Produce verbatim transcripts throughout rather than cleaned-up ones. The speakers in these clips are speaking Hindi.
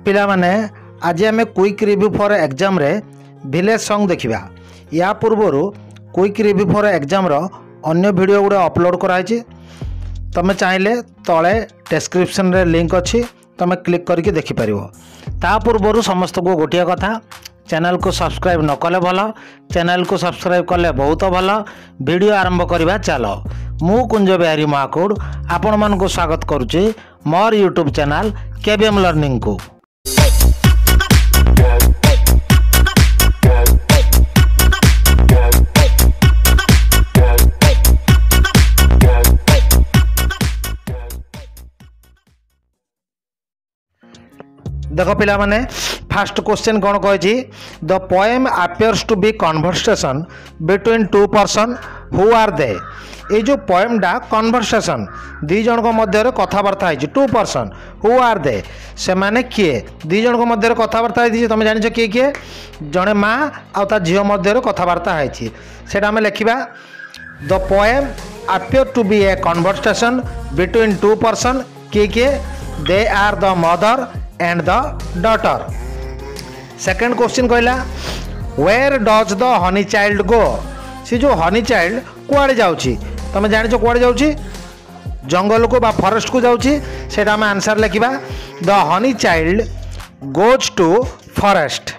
पिला माने आज आम क्विक रिव्यू फॉर एग्जाम रे विलेज सॉन्ग देखिबा। या पूर्वर क्विक रिव्यू फॉर एग्जाम रो अन्य वीडियो गुड़ा अपलोड कराई। तुम चाहिए तले डिस्क्रिप्शन रे लिंक अच्छी, तुम क्लिक करके देखिपर। ता पूर्वर समस्त को गोटे कथा, चैनल को सब्सक्राइब न कले भल, चैनल को सब्सक्राइब कले बहुत भल। वीडियो आरंभ करवा चलो। मु कुंज बिहारी महाकुड़ आपण मान को स्वागत करुच्ची मोर यूट्यूब चैनल केबीएम लर्निंग को। देखो पिला माने फर्स्ट क्वेश्चन कौन कही, the poem appears to be conversation between two person, who are they. ये जो पोएम डा कन्वर्सेशन दी जन को मध्य कथबार्ता है, two person, who are they से माने किए, दी जन को मध्य कथबार्ता है। तुम जान किए किए, जड़े माँ आ झील मध्य कथबार्ता है, से आम लिखा the poem appear to be a conversation between two person, किए किए, they are the mother and the daughter. Second question कहला where does the honey child go. सी जो हनी चाइल्ड कुआड़े जाउची, तुम जान कुआड़े जाउची, जंगल को बा फॉरेस्ट को जाउची। सेटा हम आंसर लिखिबा the honey child goes to forest.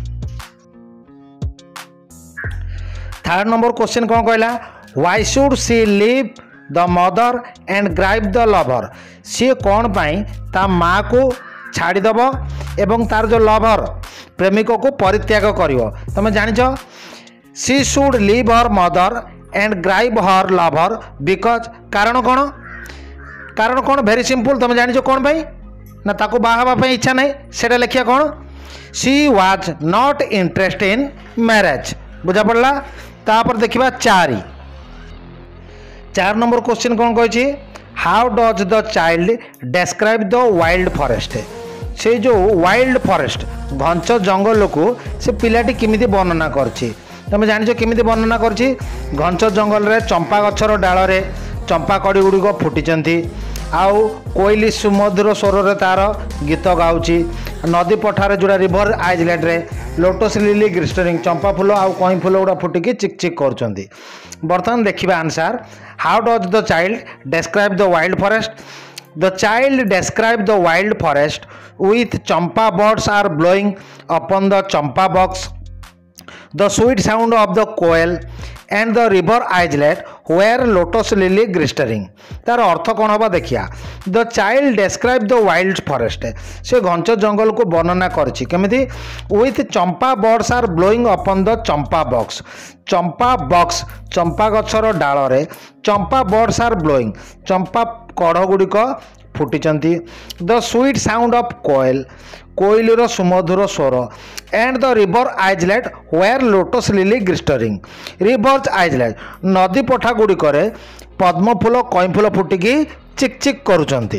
Third number question कौन कहला why should she leave the mother and grieve the lover. सी कौन पाई ता माँ को छाड़ीदेव एवं तार जो लवर प्रेमिक को परित्याग करिवो। तुम जानिछ she should leave her mother and grieve her lover because कारण कौन, कारण कौन वेरी सिंपल। तुम जानिछ कौन पाई ना ताको बाहाबा पाई इच्छा नहीं, सेटा लिखिया कौन she was not interest in marriage. बुझा पड़ला। तापर देखिबा चारि चार नंबर क्वेश्चन कौन कही, how does the child describe the wild forest. से जो वाइल्ड फॉरेस्ट घंच जंगल को से पिलाटी किमिति वर्णना करछि। तुम जानिछ किमिति वर्णना करछि, घंच जंगल रे चंपा गछर डाल रे चंपा कड़ी गुड़िक फुटिचंती, आउ कोइली सुमधुर स्वर रे तार गीत गाउछि। नदी पठार जोड़ा रिवर आइलैंड रे लोटस लिली ग्लिस्टरिंग चंपा फूल आउ कहीं फूल गुड़ा फुटिकी चिक चिक करछंती। बर्तमान देखिबा answer, how does the child describe the wild forest. The child describe the wild forest with champa birds are blowing upon the champa box, the sweet sound of the koel and the river islet where lotus lily glistering। तार अर्थ कौन होगा देखिया, the child describe the wild forest. से घंच जंगल को वर्णना करछि केमिति, with champa birds are blowing upon the champa box. Champa box चंपा गछर डाल रे चंपा बर्ड्स आर ब्लोइंग चंपा कढ़ गुड़िक फुटिचंती। The sweet sound of koel कोइलर सुमधुर स्वर and the river island where lotus lily glistering. River island नदी पठा गुड़िक पद्म फूल कई फूल फुटिकी चिक चिक करुचंती।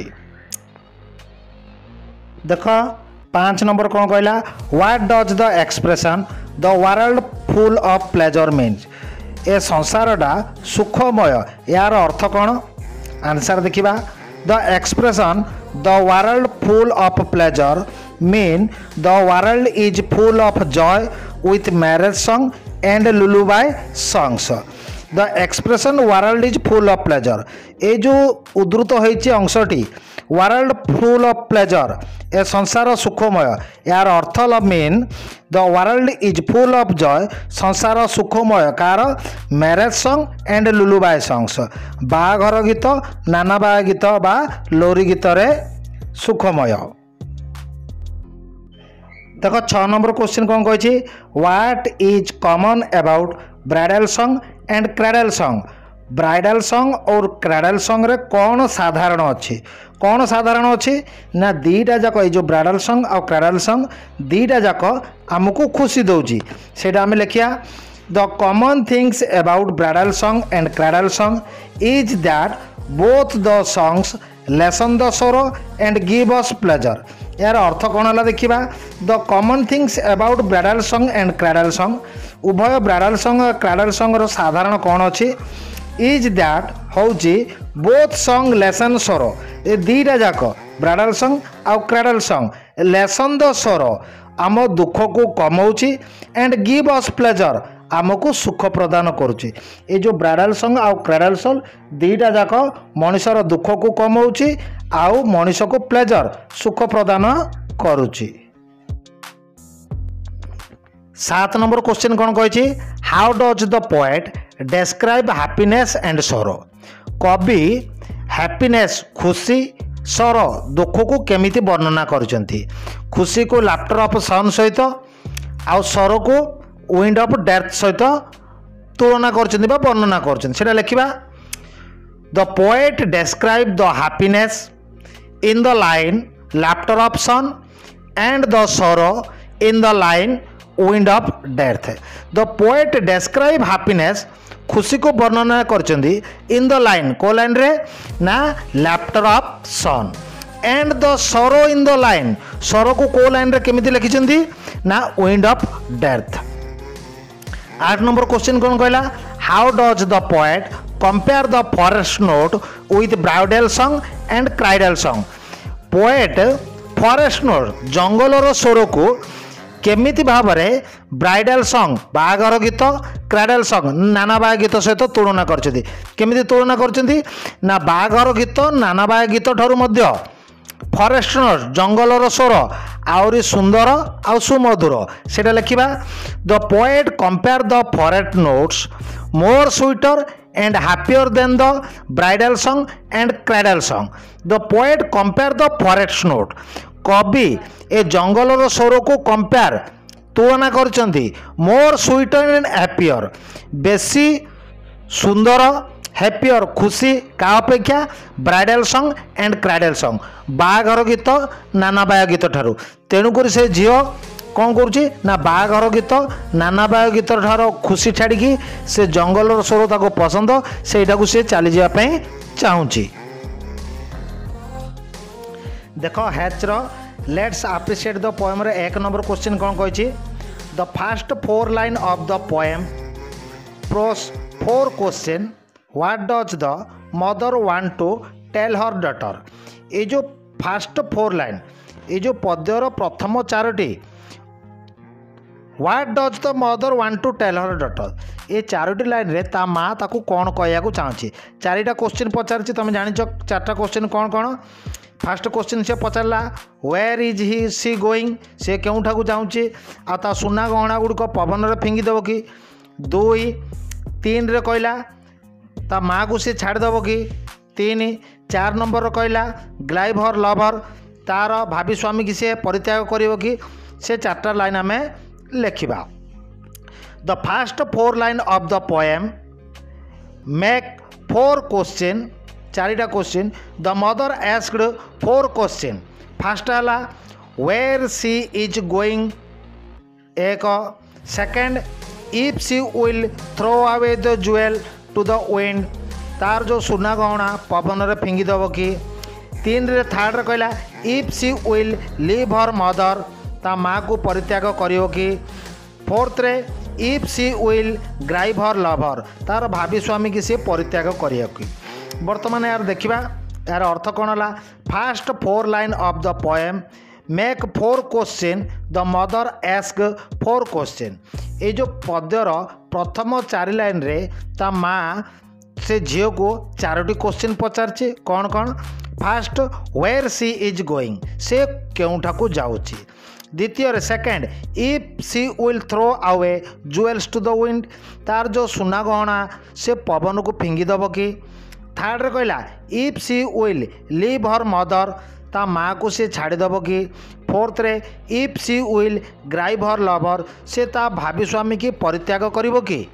देख पांच नंबर कौन कहला, what does the expression the world full of pleasure means. ए संसारटा सुखमय यार अर्थ कौन, आंसर देखिबा the expression the world full of pleasure mean the world is full of joy with marriage song and lullaby songs. The expression world is full of pleasure, ये जो उद्धृत होइछि अंशटी वर्ल्ड फुल ऑफ प्लेजर ए संसार सुखमय यार अर्थ mean the world is full of Joy संसार सुखमय कार marriage song and lullaby songs बाघर गीत नाना बा गीत बा लोरी गीत रे सुखमय। देख छह नंबर क्वेश्चन कौन कही, what is common about bridal song and cradle song. Bridal song और क्रेडल सॉन्ग रे कौन साधारण अच्छी, कौन साधारण अच्छी ना दीटा जाक ये जो ब्राइडल सॉन्ग और क्रेडल सॉन्ग दीटा जाक आमको खुशी दौची। सेटा आम लिखिया the common things about bridal song and cradle song is that both the songs lessen the sorrow and give us pleasure. यार अर्थ कौन है देखा, the common things about bridal song and cradle song उभय ब्राइडल सॉन्ग और क्रेडल सॉन्ग रो साधारण कौन अच्छी, इज दैट हूँ बोथ सॉन्ग लेसन स्वर ए दीटा जाक ब्राइडल सॉन्ग आउ क्राइडल सॉन्ग लेसन द स्वर आम दुख को कमाऊँगी एंड गिव अस प्लेजर आमको सुख प्रदान करुच्ची। ये जो ब्राइडल सॉन्ग आउ क्राइडल सॉन्ग दीटा जाक मनुष्यर दुख को कमाऊँगी आउ मनुष्य को प्लेजर सुख प्रदान करुच्ची। सात नंबर क्वेश्चन कौन कही how does the poet describe happiness and sorrow कवि हैप्पीनेस खुशी सर दुख को केमिति वर्णना करछंती। खुशी को लाफ्टर ऑफ सन सहित आउ सर को विंड ऑफ डेथ सहित तुलना करछंती बा वर्णना करछंती सेटा लिखिबा the poet describe the happiness in the line laughter of sun and the sorrow in the line wind of death. The poet describe happiness खुशी को वर्णना करछंती इन द लाइन को लाइन रे ना laughter of sun and the sorrow in the line सरो को को लाइन रे केमिति लिखिछंती ना विंड ऑफ डेथ। आठ नंबर क्वेश्चन कौन कहला how does the poet compare the forest note with bridal song and cradle song. Poet forest note जंगलर स्वर को केमिति भाव में ब्राइडल सॉन्ग बाहागर गीत क्राइडल सॉन्ग नाना बाह गीत सहित तुलना करछंती। केमिति तुलना करछंती ना बाहागर गीत नाना बाह गीत ठारू मध्य फॉरेस्ट नोट जंगलर स्वर आउरी सुंदर आउ सुमधुर सेटा लिखिबा the poet compare the forest notes more sweeter and happier than the bridal song and cradle song. The poet compare the forest note कवि ए जंगलर स्वर को कंपेयर तुलना करछंती मोर स्वीटर एंड हैप्पियर बेसी सुंदर हैप्पियर खुशी का अपेक्षा bridal song and cradle song बाहागर गीत नाना बाह गीत ठारू तेणुक से झील कौन करुच्ची ना बाहागर गीत नाना बाह गीत ठार खुशी छाड़ी से जंगलर स्वर ताको पसंद सेटा को से चली जावाई चाहूँगी। देख हैचर लेट्स अप्रिशिएट द पोएम रे एक नंबर क्वेश्चन कौन कही the first four line of the poem poses four question what does the mother want to tell her daughter. ये जो फास्ट फोर लाइन ये जो पद्यर प्रथम चारोटी what does the mother want to tell her daughter ये चारोटी लाइन रे ता माँ ताकू कौन कहया चाहूँगी। चारिटा क्वेश्चन पचार तुम जान चार्टा क्वेश्चन कौन कौन फास्ट क्वेश्चन से पचारा where is he she going से केउठा को जाऊँगी आ ता सुना गहना गुड़िक पवन रे फिंगिदेव कि दुई तीन रे कहला ता माँ को सी छाड़देव कि तीन चार नंबर कहला ग्लाइव हर लवर तार भाभी स्वामी की सी परित्याग कर कि से चार्टा लाइन आम लिखा। The first four line of the poem make four question चारिटा question the mother asked four question first है वेयर सी इज गोइंग एक second if she will throw away the jewel to the wind तार जो सुना गहना पवन रे फिंगिदेव कि तीन रे थर्ड रे कहला if she will leave her mother ता माँ को परित्याग करियो कि फोर्थ रे if she will grieve her lover तार भाभी स्वामी की सी परित्याग करियो कि। वर्तमान यार देखा यार अर्थ कौन है first four line of the poem make four question the mother ask four question. ये जो पद्यर प्रथम चार लाइन रे ता माँ से झील को चारोटी क्वेश्चन पचारछि कौन कौन first where she is going से केउठा को जाउछि। द्वितीय second if she will throw away jewels to the wind तार जो सुना गहना से पवन को फिंगिदेव कि। थर्ड रे कहला if she will leave her mother ता माँ को से छाड़देव कि। फोर्थ रे if she will grieve her lover से ता भाभी स्वामी की परित्याग करिवो कि।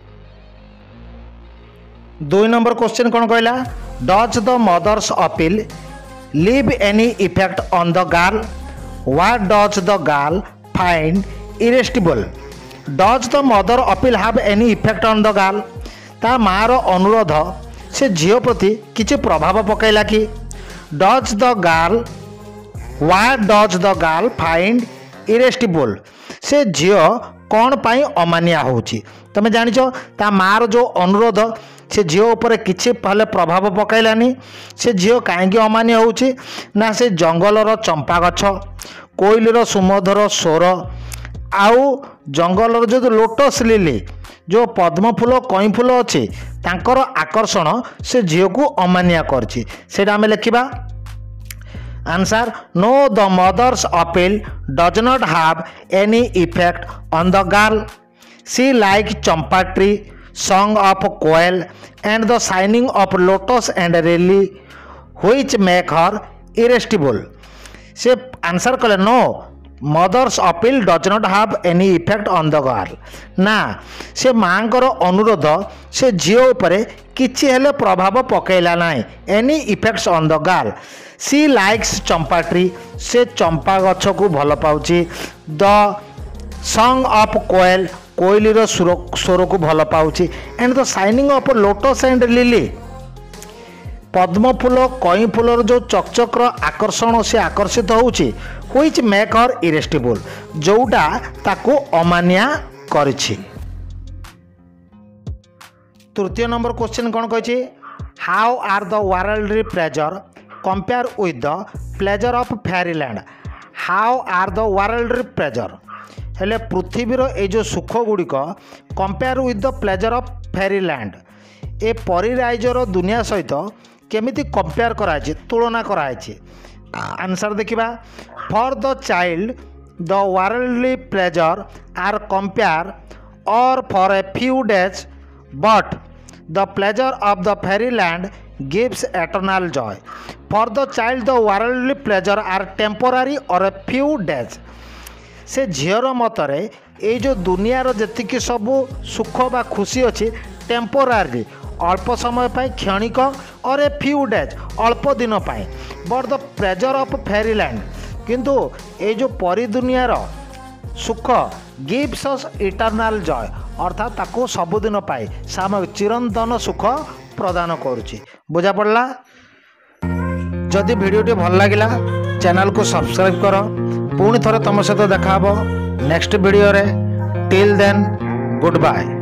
दुई नंबर क्वेश्चन कौन कहला does the mother's appeal leave any effect on the girl what does the girl find irresistible. Does the mother appeal have any effect on the girl ता माँ रो अनुरोध से झील प्रति किसी प्रभाव पकईला कि। Does the girl what does the girl find irresistible से झील कौन पाई अमानिया होची। तुम जानिଛ ता मार जो अनुरोध से झील उपर किसी पहले प्रभाव पकईलानी से झील कहीं अमान्य होउछि ना से जंगलर चंपा गछ कोइलीर सुमधुर स्वर आउ जंगलर जो लोटस लिली जो पद्म फूल कई फूल अच्छी तांकर आकर्षण से झील को अमान्य करछि सेटा आमे लिखिबा answer no the mother's appeal does not have any effect on the girl she like champa tree song of koel and the shining of lotus and lily which make her irresistible से आंसर कले no mother's appeal does not have any effect on the girl ना से मांकर अनुरोध से झील उपरे किछि हेले प्रभाव पकेला नाई any effects on the girl she likes champa tree से चंपा गछ को भल पाउछि द सॉन्ग ऑफ कोयल कोयलीर स्वर को भल पाउछि and the shining of lotus and lily पद्म फूल कई फूलर जो चकचक्र आकर्षण से आकर्षित होउछि व्हिच मेक हर इरेस्टिबल जोटा ताको अमान्या करिछि। तृतीय नंबर क्वेश्चन कौन कहिछि how are the worldly pleasure compare with the pleasure of fairyland how are the worldly pleasure हेले पृथ्वीर ए जो सुख गुड़िक compare with the pleasure of fairyland ए परिराइजर दुनिया सहित केमिति कंपेयर कराई तुलना कराई आंसर देखिबा for the child the worldly pleasure are compare और for a few days but the pleasure of the fairyland gives eternal joy for the child the worldly pleasure are temporary और ए फ्यू डेज से झीर मतरे ये जो दुनियार जेतिकी सबू सुख बा खुशी अच्छी टेम्पोरारी अल्प समय पाई क्षणिक और ए फ्यू डेज अल्प दिन पाई but the pleasure of fairyland किंतु ये जो परी दुनियार सुख गिव्स अस इटर्नल जॉय अर्थात ताको सबुदिन पाई सामयिक चिरंतन सुख प्रदान करुच्ची बुझा पड़ला। जदि वीडियोटी भल लगिला चैनल को सब्सक्राइब कर पुणी थरे तुम सहित देखा नेक्स्ट वीडियो रे टिल देन गुड बाय।